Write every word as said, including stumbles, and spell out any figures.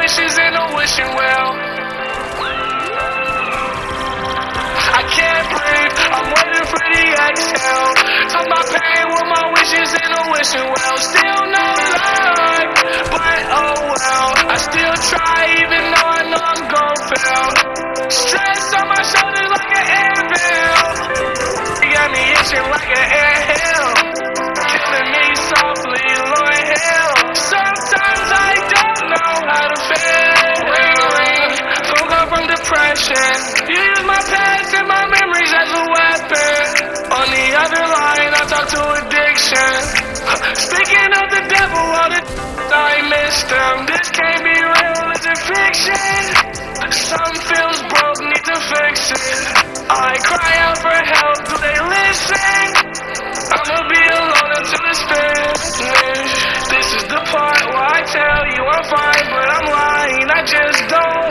wishes in a wishing well. I can't breathe, I'm waiting for the exhale. Took my pain with my wishes in a wishing well. Still no luck, but oh well. I still try even though I know I'm gon' fail. Stress on my shoulders like an anvil. You got me itching like an anthill. Killing me softly, Lord hell. Sometimes I don't know how to feel. Ring, ring, woke up from depression. You use my past and my memories as a weapon. On the other line, I talk to addiction. Speaking of the devil, all the I missed him. This can't be real, it's a fiction. Some feels broke, need to fix it. I cry out for help, do they listen? I'ma be alone until it's finished. This is the part where I tell you I'm fine, but I'm lying, I just don't